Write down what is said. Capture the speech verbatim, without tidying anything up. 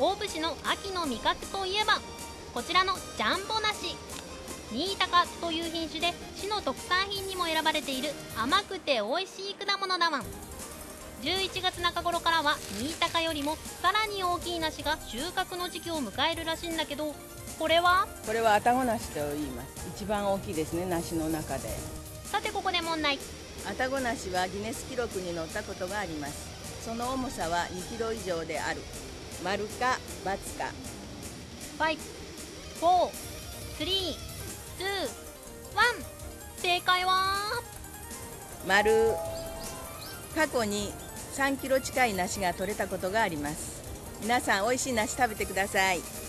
大府市の秋の味覚といえばこちらのジャンボ梨。新高という品種で市の特産品にも選ばれている甘くて美味しい果物だワン。じゅういちがつなか頃からは新高よりもさらに大きい梨が収穫の時期を迎えるらしいんだけど、これはこれは愛宕梨と言います。一番大きいですね、梨の中で。 さてここで問題。 愛宕梨はギネス記録に載ったことがあります。その重さはにキロ以上である。丸か×か。 ご、よん、さん、に、いち、正解は丸。過去にさんキロ近い梨が取れたことがあります。皆さん、おいしい梨食べてください。